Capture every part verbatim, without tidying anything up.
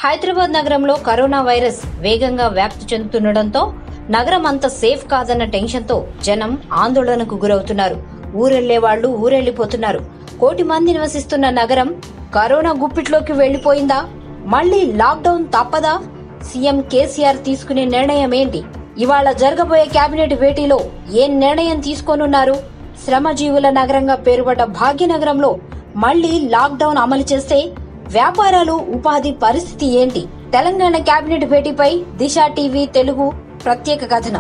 హైదరాబాద్ నగరంలో corona virus వేగంగా వ్యాప్తి చెందుతుండటంతో నగరం అంత సేఫ్ కాదన్న టెన్షన్తో జనం ఆందోళనకు గురవుతున్నారు. ఊరెళ్లే వాళ్లు ఊరెళ్లిపోతున్నారు. కోటి మంది నివసిస్తున్న నగరం కరోనా గుప్పిట్లోకి వెళ్లిపోయిందా? మళ్లీ లాక్డౌన్ తప్పదా? సీఎం కేసీఆర్ తీసుకునే నిర్ణయం ఏంటి? ఇవాళ జరగబోయే కేబినెట్ భేటీలో ఏం నిర్ణయం తీసుకోనున్నారు? శ్రమజీవుల నగరంగా పేరుపడ్డ భాగ్యనగరంలో మళ్లీ లాక్డౌన్ అమలు చేస్తే వ్యాపారాలు, ఉపాధి పరిస్థితి ఏంటి? తెలంగాణ కేబినెట్ భేటీపై దిశ టీవీ తెలుగు ప్రత్యేక కథనం.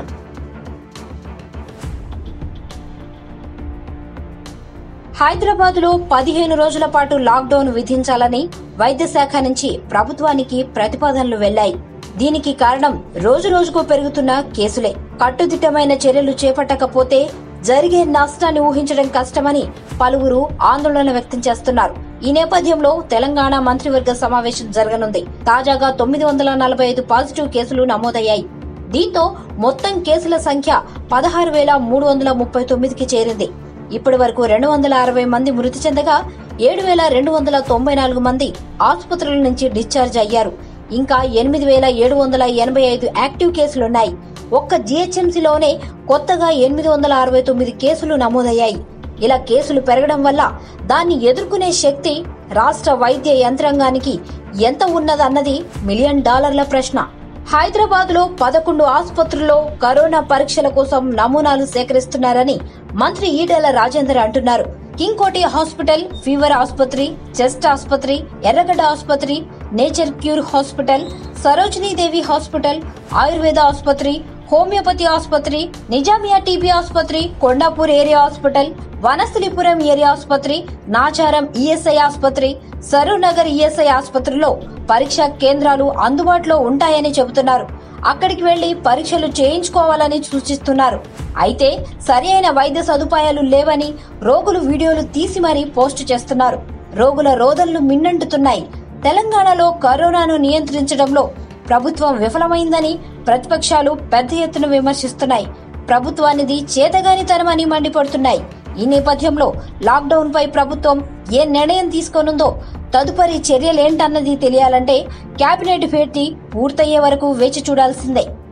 హైదరాబాద్ లో పదిహేను రోజుల పాటు లాక్డౌన్ విధించాలని వైద్య శాఖ నుంచి ప్రభుత్వానికి ప్రతిపాదనలు వెళ్లాయి. దీనికి కారణం రోజు రోజుకు పెరుగుతున్న కేసులే. కట్టుదిట్టమైన చర్యలు చేపట్టకపోతే జరిగే నష్టాన్ని ఊహించడం కష్టమని పలువురు ఆందోళన వ్యక్తం చేస్తున్నారు. ఈ నేపథ్యంలో తెలంగాణ మంత్రివర్గ సమావేశం జరగనుంది. తాజాగా తొమ్మిది వందల నలభై ఐదు పాజిటివ్ కేసులు నమోదయ్యాయి. దీంతో మొత్తం కేసుల సంఖ్య పదహారు వేల మూడు వందల ముప్పై తొమ్మిదికి చేరింది. ఇప్పటి వరకు రెండు వందల అరవై మంది మృతి చెందగా ఏడు వేల రెండు వందల తొంభై నాలుగు మంది ఆసుపత్రుల నుంచి డిశ్చార్జ్ అయ్యారు. ఇంకా ఎనిమిది వేల ఏడు వందల ఎనభై ఐదు యాక్టివ్ కేసులున్నాయి. ఒక్క జీహెచ్ఎంసీలోనే కొత్తగా ఎనిమిది వందల అరవై తొమ్మిది కేసులు నమోదయ్యాయి. ఇలా కేసులు పెరగడం వల్ల దాన్ని ఎదుర్కొనే శక్తి రాష్ట్ర వైద్య యంత్రాంగానికి ఎంత ఉన్నదన్నది మిలియన్ డాలర్ల ప్రశ్న. హైదరాబాద్ లో పదకొండు ఆసుపత్రుల్లో కరోనా పరీక్షల కోసం నమూనాలు సేకరిస్తున్నారని మంత్రి ఈటెల రాజేందర్ అంటున్నారు. కింగ్ కోటి హాస్పిటల్, ఫీవర్ ఆసుపత్రి, చెస్ట్ ఆసుపత్రి, ఎర్రగడ్డ ఆసుపత్రి, nature cure hospital, Sarojini Devi hospital, Ayurveda ఆసుపత్రి, హోమియోపతి ఆసుపత్రి, నిజామియా టీబీ ఆసుపత్రి, Kondapur area hospital, Vanasthalipuram area ఆసుపత్రి, నాచారం ఈఎస్ఐ ఆసుపత్రి, సరూనగర్ ఈఎస్ఐ ఆసుపత్రిలో పరీక్షా కేంద్రాలు అందుబాటులో ఉంటాయని చెబుతున్నారు. అక్కడికి వెళ్లి పరీక్షలు చేయించుకోవాలని సూచిస్తున్నారు. అయితే సరి అయిన వైద్య సదుపాయాలు లేవని రోగులు వీడియోలు తీసి మరీ పోస్టు చేస్తున్నారు. రోగుల రోదనలు మిన్నంటుతున్నాయి. తెలంగాణలో కరోనాను నియంత్రించడంలో ప్రభుత్వం విఫలమైందని ప్రతిపక్షాలు పెద్ద ఎత్తున విమర్శిస్తున్నాయి. ప్రభుత్వానిది చేతగానితనమని మండిపడుతున్నాయి. ఈ నేపథ్యంలో లాక్డౌన్ పై ప్రభుత్వం ఏ నిర్ణయం తీసుకోనుందో, తదుపరి చర్యలేంటన్నది తెలియాలంటే కేబినెట్ భేటీ పూర్తయ్యే వరకు వేచి చూడాల్సిందే.